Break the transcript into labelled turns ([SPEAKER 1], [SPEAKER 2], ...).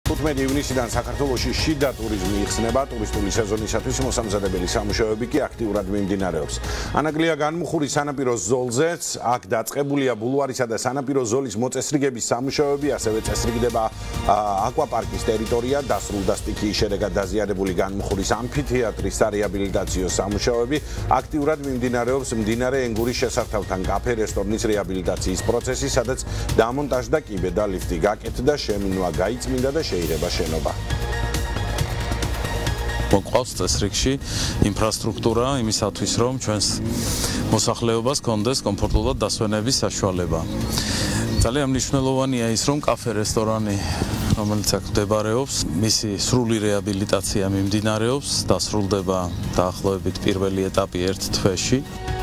[SPEAKER 1] 15 ივნისიდან საქართველოში შიდა ტურიზმი იხსნება, ტურისტული სეზონისათვის მოსამზადებელი სამუშაოები კი აქტიურად მიმდინარეობს. ანაკლია განმუხურის სანაპიროს ზოლზეც, აქ დაწყებულია ბულვარისა და სანაპირო ზოლის მოწესრიგების სამუშაოები, ასევე წესრიგდება აკვაპარკის ტერიტორია, დასრულდა სტიქიის შედეგად დაზიანებული განმუხურის ამფითეატრის სარეაბილიტაციო სამუშაოები, აქტიურად მიმდინარეობს მდინარე ენგურის შესართავთან კაფე რესტორნის რეაბილიტაციის პროცესი, სადაც დამონტაჟდა კიბე და ლიფტი გაკეთდა, შემინვა გაიწმინდა და შეიძლება შენობა.
[SPEAKER 2] მოყავს წესრიგში ინფრასტრუქტურა იმისათვის, რომ ჩვენს მოსახლეობას ჰქონდეს კომფორტულად დასვენების საშუალება. ძალიან მნიშვნელოვანია ის, რომ კაფე რესტორანი, რომელიც აქ მდებარეობს, მისი სრული რეაბილიტაცია მიმდინარეობს, დასრულდება დაახლოებით პირველი ეტაპი 1 თვეში.